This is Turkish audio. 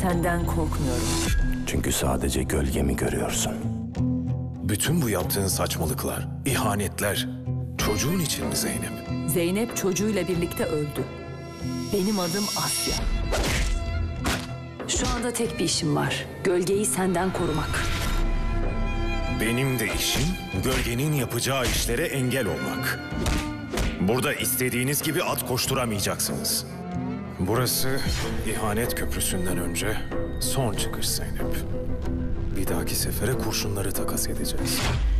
senden korkmuyorum. Çünkü sadece gölgemi görüyorsun. Bütün bu yaptığın saçmalıklar, ihanetler çocuğun için mi Zeynep? Zeynep çocuğuyla birlikte öldü. Benim adım Asya. Şu anda tek bir işim var. Gölgeyi senden korumak. Benim de işim gölgenin yapacağı işlere engel olmak. Burada istediğiniz gibi at koşturamayacaksınız. Burası ihanet köprüsünden önce son çıkış Zeynep. Bir dahaki sefere kurşunları takas edeceğiz.